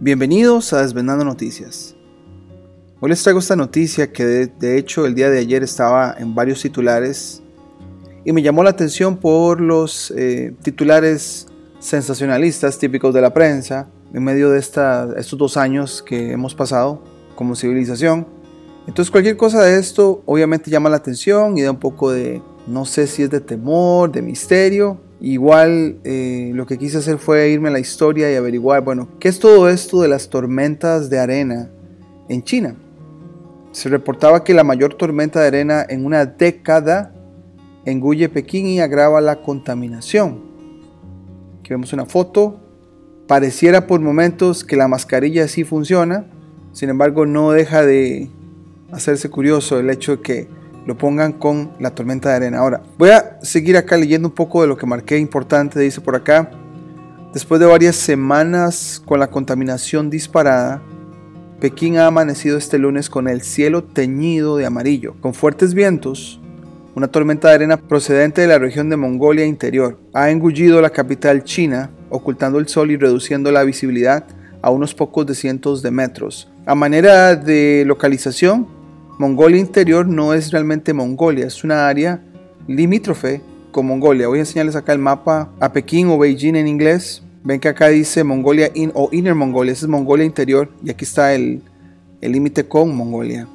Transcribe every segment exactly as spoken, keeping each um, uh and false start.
Bienvenidos a Desvendando Noticias. Hoy les traigo esta noticia que de, de hecho el día de ayer estaba en varios titulares y me llamó la atención por los eh, titulares sensacionalistas típicos de la prensa en medio de esta, estos dos años que hemos pasado como civilización. Entonces cualquier cosa de esto obviamente llama la atención y da un poco de, no sé si es de temor, de misterio. Igual eh, lo que quise hacer fue irme a la historia y averiguar, bueno, ¿qué es todo esto de las tormentas de arena en China? Se reportaba que la mayor tormenta de arena en una década engulle Pekín y agrava la contaminación. Aquí vemos una foto. Pareciera por momentos que la mascarilla sí funciona, sin embargo no deja de hacerse curioso el hecho de que lo pongan con la tormenta de arena. Ahora, voy a seguir acá leyendo un poco de lo que marqué importante. Dice por acá: después de varias semanas con la contaminación disparada, Pekín ha amanecido este lunes con el cielo teñido de amarillo. Con fuertes vientos, una tormenta de arena procedente de la región de Mongolia Interior ha engullido la capital china, ocultando el sol y reduciendo la visibilidad a unos pocos de cientos de metros. A manera de localización, Mongolia Interior no es realmente Mongolia, es una área limítrofe con Mongolia. Voy a enseñarles acá el mapa a Pekín o Beijing en inglés. Ven que acá dice Mongolia in o Inner Mongolia, esa es Mongolia Interior y aquí está el límite con Mongolia.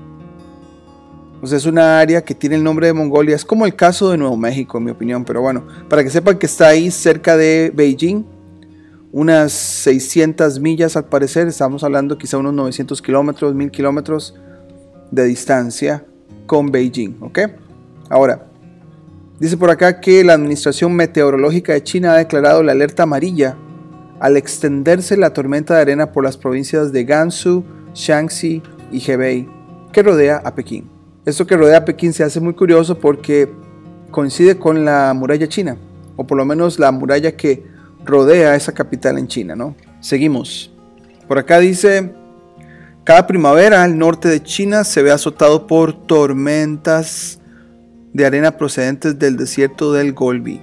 O sea, es una área que tiene el nombre de Mongolia, es como el caso de Nuevo México en mi opinión, pero bueno, para que sepan que está ahí cerca de Beijing, unas seiscientas millas al parecer, estamos hablando quizá unos novecientos kilómetros, mil kilómetros de distancia con Beijing, ¿ok? Ahora, dice por acá que la Administración Meteorológica de China ha declarado la alerta amarilla al extenderse la tormenta de arena por las provincias de Gansu, Shaanxi y Hebei, que rodea a Pekín. Esto que rodea a Pekín se hace muy curioso porque coincide con la muralla china, o por lo menos la muralla que rodea esa capital en China, ¿no? Seguimos. Por acá dice: cada primavera el norte de China se ve azotado por tormentas de arena procedentes del desierto del Gobi.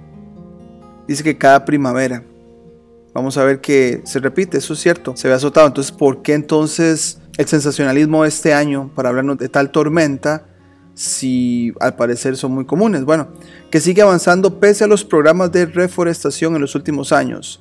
Dice que cada primavera. Vamos a ver que se repite, eso es cierto, se ve azotado. Entonces, ¿por qué entonces el sensacionalismo de este año para hablarnos de tal tormenta si al parecer son muy comunes? Bueno, que sigue avanzando pese a los programas de reforestación en los últimos años,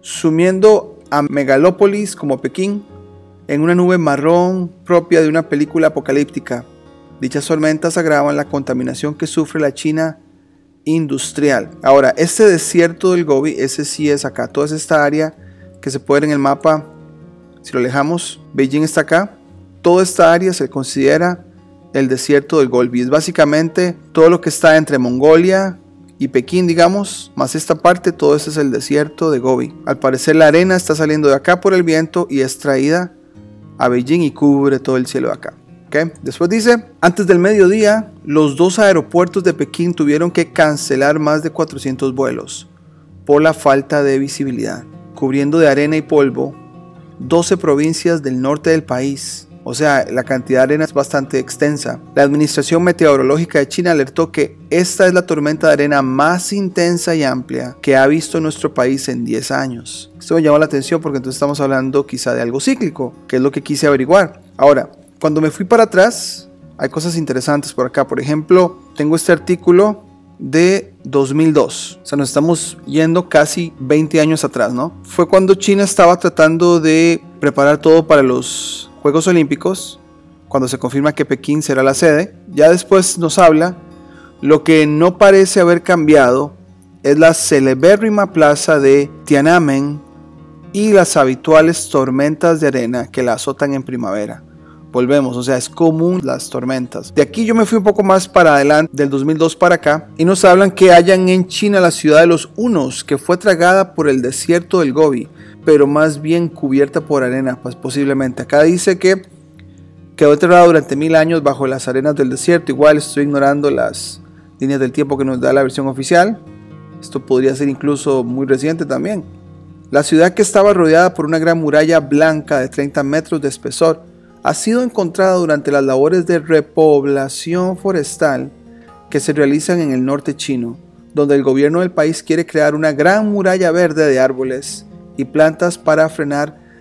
sumiendo a megalópolis como Pekín en una nube marrón propia de una película apocalíptica. Dichas tormentas agravan la contaminación que sufre la China industrial. Ahora, este desierto del Gobi, ese sí es acá, toda esta área que se puede ver en el mapa, si lo alejamos, Beijing está acá, toda esta área se considera el desierto del Gobi. Es básicamente todo lo que está entre Mongolia y Pekín, digamos, más esta parte, todo eso es el desierto de Gobi. Al parecer la arena está saliendo de acá por el viento y es traída a Beijing y cubre todo el cielo de acá. ¿Okay? Después dice: antes del mediodía, los dos aeropuertos de Pekín tuvieron que cancelar más de cuatrocientos vuelos por la falta de visibilidad, cubriendo de arena y polvo doce provincias del norte del país. O sea, la cantidad de arena es bastante extensa. La Administración Meteorológica de China alertó que esta es la tormenta de arena más intensa y amplia que ha visto nuestro país en diez años. Esto me llamó la atención porque entonces estamos hablando quizá de algo cíclico, que es lo que quise averiguar. Ahora, cuando me fui para atrás, hay cosas interesantes por acá. Por ejemplo, tengo este artículo de dos mil dos. O sea, nos estamos yendo casi veinte años atrás, ¿no? Fue cuando China estaba tratando de preparar todo para los Juegos Olímpicos, cuando se confirma que Pekín será la sede. Ya después nos habla, lo que no parece haber cambiado es la celebérrima plaza de Tiananmen y las habituales tormentas de arena que la azotan en primavera. Volvemos, o sea, es común las tormentas. De aquí yo me fui un poco más para adelante, del dos mil dos para acá, y nos hablan que hayan en China la ciudad de los Hunos, que fue tragada por el desierto del Gobi, pero más bien cubierta por arena, pues posiblemente. Acá dice que quedó enterrada durante mil años bajo las arenas del desierto. Igual estoy ignorando las líneas del tiempo que nos da la versión oficial. Esto podría ser incluso muy reciente también. La ciudad, que estaba rodeada por una gran muralla blanca de treinta metros de espesor, ha sido encontrada durante las labores de repoblación forestal que se realizan en el norte chino, donde el gobierno del país quiere crear una gran muralla verde de árboles y plantas para frenar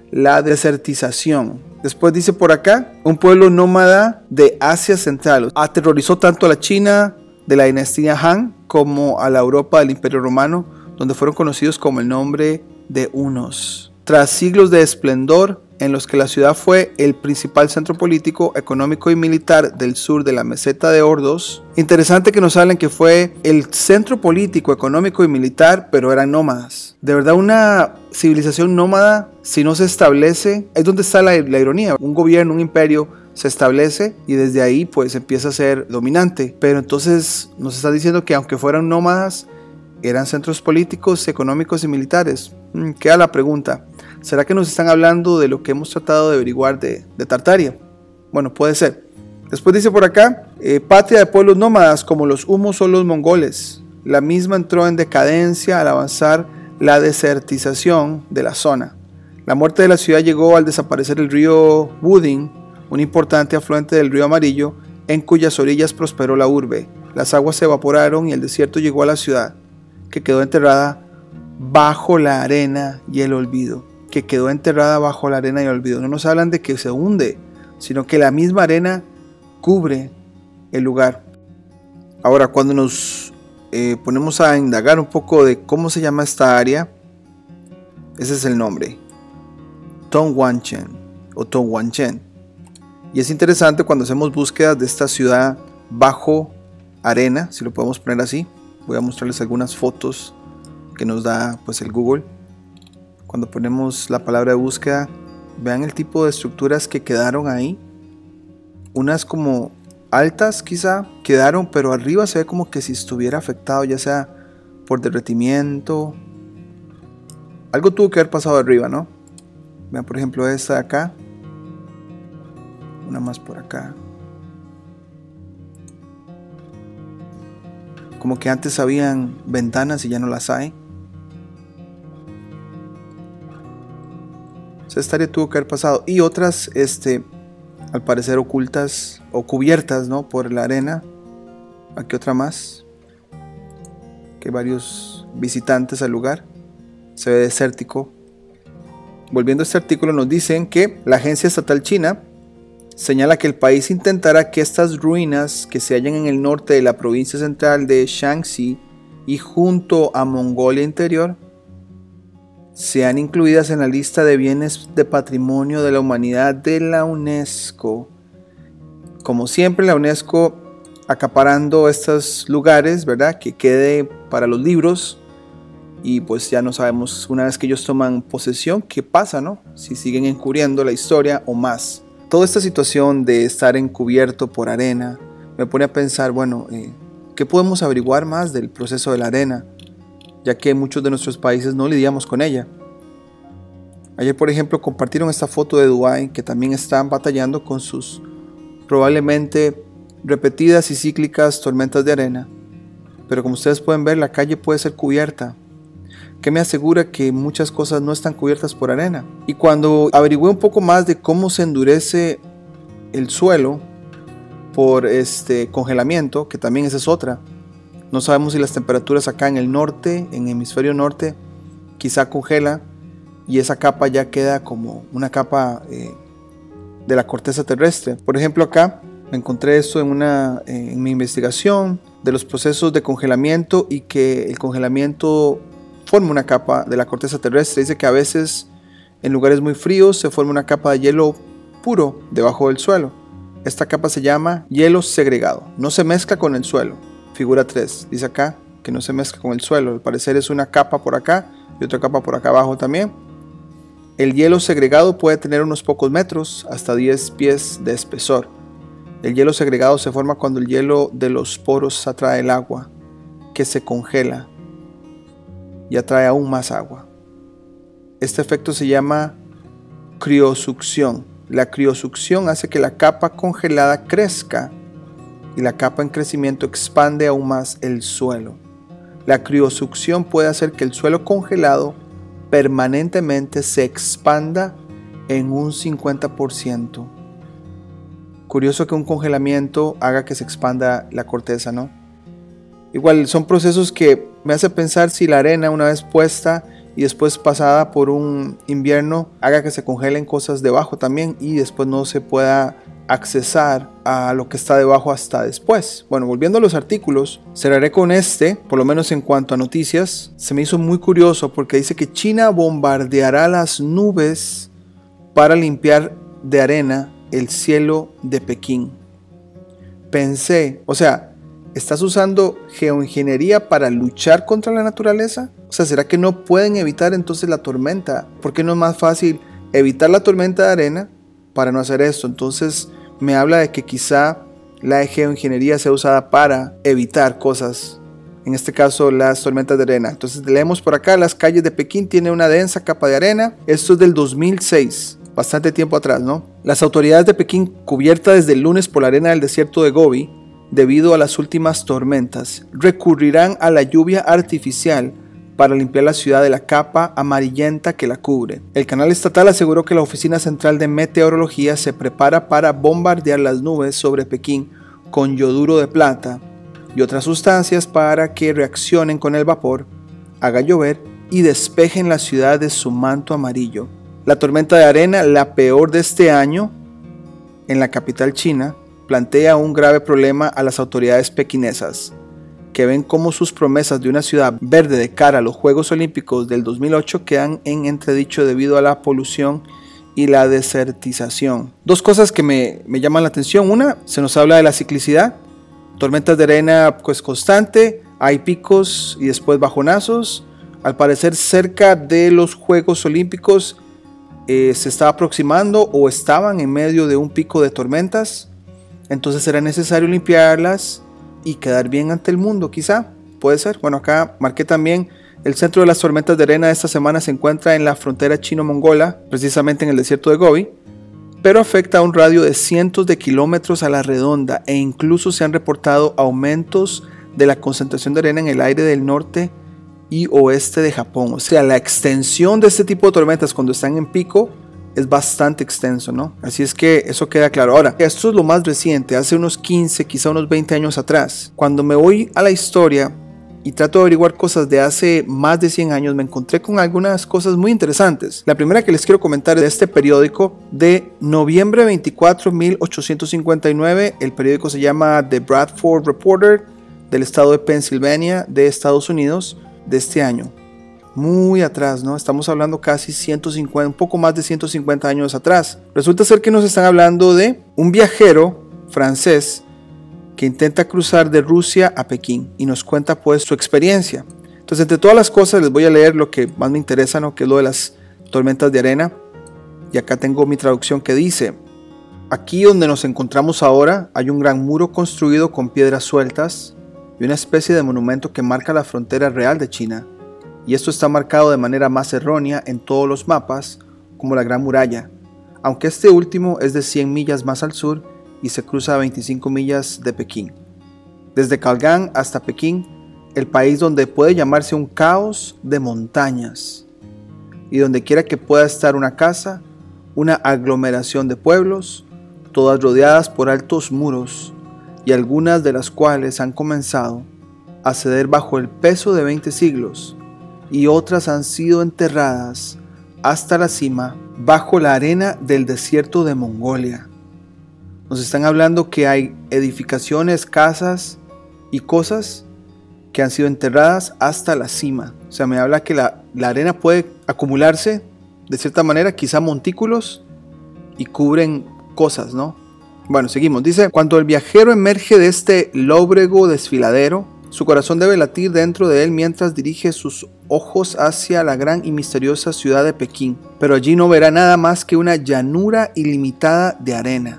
la desertización. Después dice por acá, un pueblo nómada de Asia Central. Aterrorizó tanto a la China de la dinastía Han como a la Europa del Imperio Romano, donde fueron conocidos como el nombre de hunos. Tras siglos de esplendor, en los que la ciudad fue el principal centro político, económico y militar del sur de la meseta de Ordos. Interesante que nos hablen que fue el centro político, económico y militar, pero eran nómadas. De verdad, una civilización nómada, si no se establece, es donde está la, la ironía. Un gobierno, un imperio se establece y desde ahí pues empieza a ser dominante. Pero entonces nos está diciendo que aunque fueran nómadas, eran centros políticos, económicos y militares. Queda la pregunta, ¿será que nos están hablando de lo que hemos tratado de averiguar de, de Tartaria? Bueno, puede ser. Después dice por acá, eh, patria de pueblos nómadas como los humos o los mongoles. La misma entró en decadencia al avanzar la desertización de la zona. La muerte de la ciudad llegó al desaparecer el río Budin, un importante afluente del río Amarillo, en cuyas orillas prosperó la urbe. Las aguas se evaporaron y el desierto llegó a la ciudad, que quedó enterrada bajo la arena y el olvido. Que quedó enterrada bajo la arena y el olvido. No nos hablan de que se hunde, sino que la misma arena cubre el lugar. Ahora, cuando nos eh, ponemos a indagar un poco de cómo se llama esta área, ese es el nombre, Tongwanchen o Tongwanchen. Y es interesante cuando hacemos búsquedas de esta ciudad bajo arena, si lo podemos poner así. Voy a mostrarles algunas fotos que nos da pues el Google. Cuando ponemos la palabra de búsqueda, vean el tipo de estructuras que quedaron ahí. Unas como altas quizá quedaron, pero arriba se ve como que si estuviera afectado, ya sea por derretimiento. Algo tuvo que haber pasado arriba, ¿no? Vean por ejemplo esta de acá. Una más por acá. Como que antes habían ventanas y ya no las hay. O sea, esta área tuvo que haber pasado. Y otras, este, al parecer ocultas o cubiertas, ¿no?, por la arena. Aquí otra más. Que hay varios visitantes al lugar. Se ve desértico. Volviendo a este artículo, nos dicen que la agencia estatal china señala que el país intentará que estas ruinas que se hallan en el norte de la provincia central de Shaanxi y junto a Mongolia Interior sean incluidas en la lista de bienes de patrimonio de la humanidad de la UNESCO. Como siempre, la UNESCO acaparando estos lugares, ¿verdad?, que quede para los libros. Y pues ya no sabemos, una vez que ellos toman posesión, qué pasa, ¿no? Si siguen encubriendo la historia o más. Toda esta situación de estar encubierto por arena me pone a pensar, bueno, eh, ¿qué podemos averiguar más del proceso de la arena? Ya que muchos de nuestros países no lidiamos con ella. Ayer, por ejemplo, compartieron esta foto de Dubái, que también están batallando con sus probablemente repetidas y cíclicas tormentas de arena. Pero como ustedes pueden ver, la calle puede ser cubierta. ¿Qué me asegura que muchas cosas no están cubiertas por arena? Y cuando averigüé un poco más de cómo se endurece el suelo por este congelamiento, que también esa es otra, no sabemos si las temperaturas acá en el norte, en el hemisferio norte, quizá congela y esa capa ya queda como una capa eh, de la corteza terrestre. Por ejemplo, acá me encontré esto en, una, eh, en mi investigación de los procesos de congelamiento y que el congelamiento forma una capa de la corteza terrestre. Dice que a veces en lugares muy fríos se forma una capa de hielo puro debajo del suelo. Esta capa se llama hielo segregado. No se mezcla con el suelo. Figura tres. Dice acá que no se mezcla con el suelo. Al parecer es una capa por acá y otra capa por acá abajo también. El hielo segregado puede tener unos pocos metros, hasta diez pies de espesor. El hielo segregado se forma cuando el hielo de los poros atrae el agua, que se congela y atrae aún más agua. Este efecto se llama criosucción. La criosucción hace que la capa congelada crezca y la capa en crecimiento expande aún más el suelo. La criosucción puede hacer que el suelo congelado permanentemente se expanda en un cincuenta por ciento. Curioso que un congelamiento haga que se expanda la corteza, ¿no? Igual son procesos que me hacen pensar si la arena, una vez puesta y después pasada por un invierno haga que se congelen cosas debajo también y después no se pueda accesar a lo que está debajo hasta después. Bueno, volviendo a los artículos, cerraré con este, por lo menos en cuanto a noticias. Se me hizo muy curioso porque dice que China bombardeará las nubes para limpiar de arena el cielo de Pekín. Pensé, o sea, ¿estás usando geoingeniería para luchar contra la naturaleza? O sea, ¿será que no pueden evitar entonces la tormenta? ¿Por qué no es más fácil evitar la tormenta de arena para no hacer esto? Entonces me habla de que quizá la geoingeniería sea usada para evitar cosas, en este caso las tormentas de arena. Entonces leemos por acá: las calles de Pekín tienen una densa capa de arena. Esto es del dos mil seis, bastante tiempo atrás, ¿no? Las autoridades de Pekín, cubierta desde el lunes por la arena del desierto de Gobi debido a las últimas tormentas, recurrirán a la lluvia artificial para limpiar la ciudad de la capa amarillenta que la cubre. El canal estatal aseguró que la Oficina Central de Meteorología se prepara para bombardear las nubes sobre Pekín con yoduro de plata y otras sustancias para que reaccionen con el vapor, haga llover y despejen la ciudad de su manto amarillo. La tormenta de arena, la peor de este año en la capital china, plantea un grave problema a las autoridades pequinesas, que ven cómo sus promesas de una ciudad verde de cara a los Juegos Olímpicos del dos mil ocho quedan en entredicho debido a la polución y la desertización. Dos cosas que me, me llaman la atención. Una, se nos habla de la ciclicidad, tormentas de arena pues constante, hay picos y después bajonazos. Al parecer cerca de los Juegos Olímpicos eh, se estaba aproximando o estaban en medio de un pico de tormentas, entonces será necesario limpiarlas y quedar bien ante el mundo, quizá, puede ser. Bueno, acá marqué también el centro de las tormentas de arena de esta semana se encuentra en la frontera chino-mongola, precisamente en el desierto de Gobi, pero afecta a un radio de cientos de kilómetros a la redonda e incluso se han reportado aumentos de la concentración de arena en el aire del norte y oeste de Japón. O sea, la extensión de este tipo de tormentas cuando están en pico es bastante extenso, ¿no? Así es que eso queda claro. Ahora, esto es lo más reciente, hace unos quince, quizá unos veinte años atrás. Cuando me voy a la historia y trato de averiguar cosas de hace más de cien años, me encontré con algunas cosas muy interesantes. La primera que les quiero comentar es de este periódico de noviembre veinticuatro de mil ochocientos cincuenta y nueve. El periódico se llama The Bradford Reporter, del estado de Pensilvania, de Estados Unidos, de este año. Muy atrás, ¿no? Estamos hablando casi ciento cincuenta, un poco más de ciento cincuenta años atrás. Resulta ser que nos están hablando de un viajero francés que intenta cruzar de Rusia a Pekín y nos cuenta pues su experiencia. Entonces, entre todas las cosas les voy a leer lo que más me interesa, ¿no? Que es lo de las tormentas de arena. Y acá tengo mi traducción que dice: aquí donde nos encontramos ahora hay un gran muro construido con piedras sueltas y una especie de monumento que marca la frontera real de China. Y esto está marcado de manera más errónea en todos los mapas como la Gran Muralla, aunque este último es de cien millas más al sur y se cruza a veinticinco millas de Pekín. Desde Kalgan hasta Pekín, el país donde puede llamarse un caos de montañas, y donde quiera que pueda estar una casa, una aglomeración de pueblos, todas rodeadas por altos muros, y algunas de las cuales han comenzado a ceder bajo el peso de veinte siglos, y otras han sido enterradas hasta la cima bajo la arena del desierto de Mongolia. Nos están hablando que hay edificaciones, casas y cosas que han sido enterradas hasta la cima. O sea, me habla que la, la arena puede acumularse de cierta manera, quizá montículos, y cubren cosas, ¿no? Bueno, seguimos. Dice: cuando el viajero emerge de este lóbrego desfiladero, su corazón debe latir dentro de él mientras dirige sus ojos hacia la gran y misteriosa ciudad de Pekín. Pero allí no verá nada más que una llanura ilimitada de arena.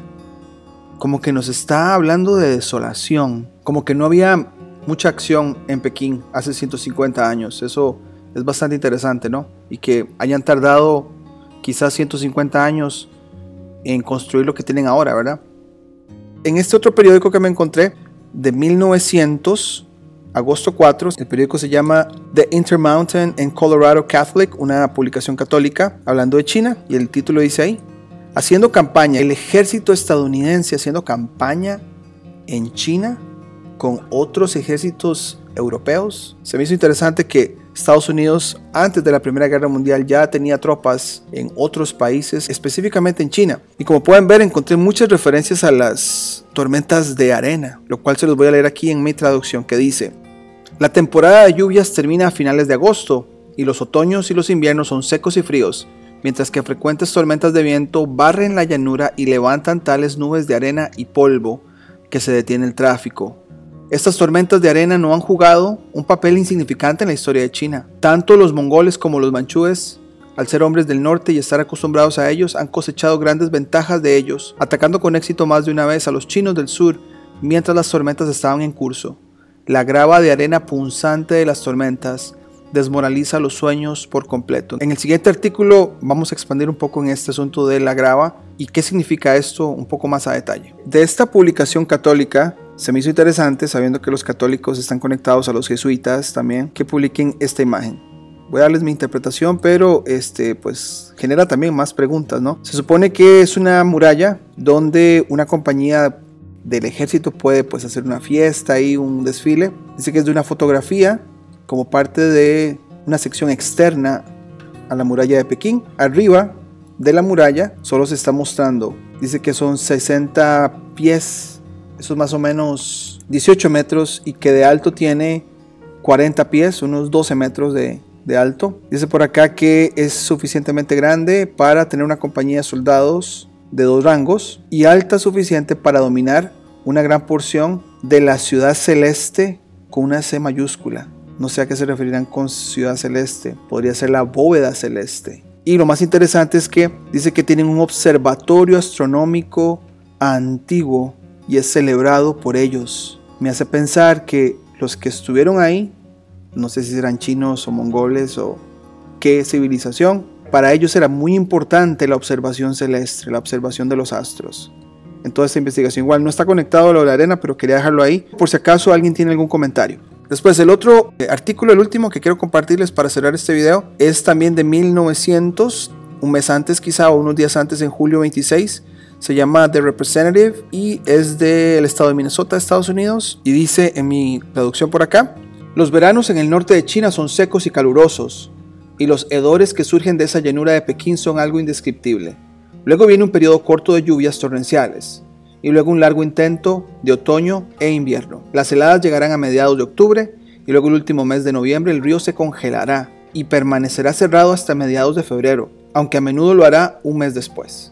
Como que nos está hablando de desolación. Como que no había mucha acción en Pekín hace ciento cincuenta años. Eso es bastante interesante, ¿no? Y que hayan tardado quizás ciento cincuenta años en construir lo que tienen ahora, ¿verdad? En este otro periódico que me encontré, de mil novecientos, agosto cuatro, el periódico se llama The Intermountain and Colorado Catholic, una publicación católica hablando de China, y el título dice ahí: haciendo campaña, el ejército estadounidense haciendo campaña en China con otros ejércitos europeos. Se me hizo interesante que Estados Unidos antes de la Primera Guerra Mundial ya tenía tropas en otros países, específicamente en China. Y como pueden ver, encontré muchas referencias a las tormentas de arena, lo cual se los voy a leer aquí en mi traducción, que dice: la temporada de lluvias termina a finales de agosto y los otoños y los inviernos son secos y fríos, mientras que frecuentes tormentas de viento barren la llanura y levantan tales nubes de arena y polvo que se detiene el tráfico. Estas tormentas de arena no han jugado un papel insignificante en la historia de China. Tanto los mongoles como los manchúes, al ser hombres del norte y estar acostumbrados a ellos, han cosechado grandes ventajas de ellos, atacando con éxito más de una vez a los chinos del sur mientras las tormentas estaban en curso. La grava de arena punzante de las tormentas desmoraliza los sueños por completo. En el siguiente artículo vamos a expandir un poco en este asunto de la grava y qué significa esto un poco más a detalle. De esta publicación católica se me hizo interesante, sabiendo que los católicos están conectados a los jesuitas también, que publiquen esta imagen. Voy a darles mi interpretación, pero este, pues, genera también más preguntas, ¿no? Se supone que es una muralla donde una compañía del ejército puede, pues, hacer una fiesta y un desfile. Dice que es de una fotografía como parte de una sección externa a la muralla de Pekín. Arriba de la muralla solo se está mostrando, dice que son sesenta pies, eso es más o menos dieciocho metros, y que de alto tiene cuarenta pies, unos doce metros de, de alto. Dice por acá que es suficientemente grande para tener una compañía de soldados de dos rangos y alta suficiente para dominar una gran porción de la ciudad celeste con una C mayúscula. No sé a qué se referirán con ciudad celeste, podría ser la bóveda celeste. Y lo más interesante es que dice que tienen un observatorio astronómico antiguo y es celebrado por ellos. Me hace pensar que los que estuvieron ahí, no sé si serán chinos o mongoles o qué civilización, para ellos era muy importante la observación celeste, la observación de los astros. En toda esta investigación, igual no está conectado a lo de la arena, pero quería dejarlo ahí por si acaso alguien tiene algún comentario. Después, el otro artículo, el último que quiero compartirles para cerrar este video, es también de mil novecientos, un mes antes quizá, o unos días antes, en julio veintiséis. Se llama The Representative y es del estado de Minnesota, Estados Unidos. Y dice en mi traducción por acá: los veranos en el norte de China son secos y calurosos, y los hedores que surgen de esa llanura de Pekín son algo indescriptible. Luego viene un periodo corto de lluvias torrenciales, y luego un largo intento de otoño e invierno. Las heladas llegarán a mediados de octubre, y luego el último mes de noviembre el río se congelará y permanecerá cerrado hasta mediados de febrero, aunque a menudo lo hará un mes después.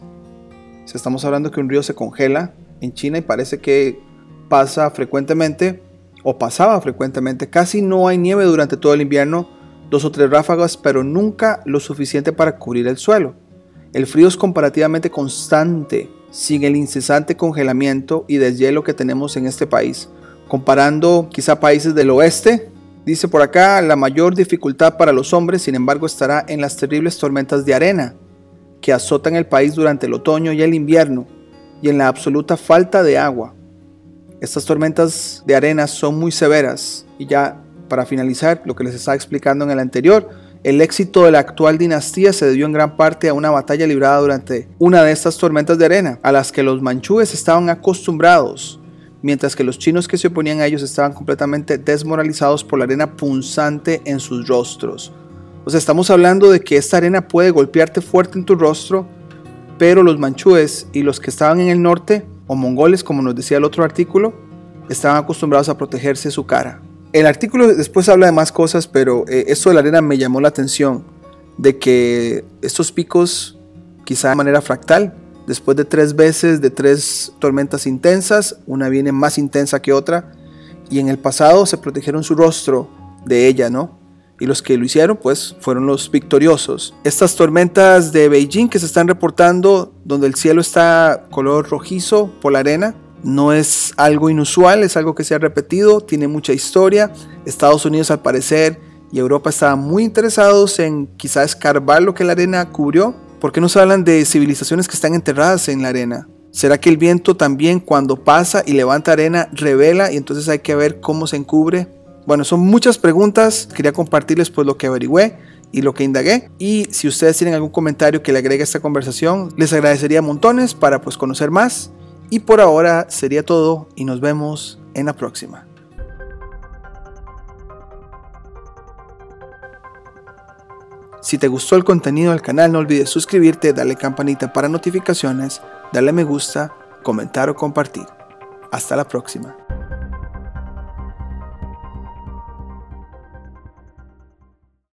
Si estamos hablando que un río se congela en China y parece que pasa frecuentemente, o pasaba frecuentemente. Casi no hay nieve durante todo el invierno, dos o tres ráfagas, pero nunca lo suficiente para cubrir el suelo. El frío es comparativamente constante, sin el incesante congelamiento y deshielo que tenemos en este país. Comparando quizá países del oeste, dice por acá, la mayor dificultad para los hombres, sin embargo, estará en las terribles tormentas de arena que azotan el país durante el otoño y el invierno, y en la absoluta falta de agua. Estas tormentas de arena son muy severas. Y ya para finalizar lo que les estaba explicando en el anterior, el éxito de la actual dinastía se debió en gran parte a una batalla librada durante una de estas tormentas de arena, a las que los manchúes estaban acostumbrados, mientras que los chinos que se oponían a ellos estaban completamente desmoralizados por la arena punzante en sus rostros. O sea, estamos hablando de que esta arena puede golpearte fuerte en tu rostro, pero los manchúes y los que estaban en el norte, o mongoles como nos decía el otro artículo, estaban acostumbrados a protegerse su cara. El artículo después habla de más cosas, pero eh, esto de la arena me llamó la atención, de que estos picos, quizá de manera fractal, después de tres veces, de tres tormentas intensas, una viene más intensa que otra, y en el pasado se protegieron su rostro de ella, ¿no? Y los que lo hicieron, pues, fueron los victoriosos. Estas tormentas de Beijing que se están reportando, donde el cielo está color rojizo por la arena, no es algo inusual, es algo que se ha repetido, tiene mucha historia. Estados Unidos, al parecer, y Europa estaban muy interesados en quizá escarbar lo que la arena cubrió. ¿Por qué nos hablan de civilizaciones que están enterradas en la arena? ¿Será que el viento también, cuando pasa y levanta arena, revela y entonces hay que ver cómo se encubre? Bueno, son muchas preguntas. Quería compartirles pues lo que averigüé y lo que indagué. Y si ustedes tienen algún comentario que le agregue a esta conversación, les agradecería montones para pues conocer más. Y por ahora sería todo y nos vemos en la próxima. Si te gustó el contenido del canal, no olvides suscribirte, darle campanita para notificaciones, darle me gusta, comentar o compartir. Hasta la próxima.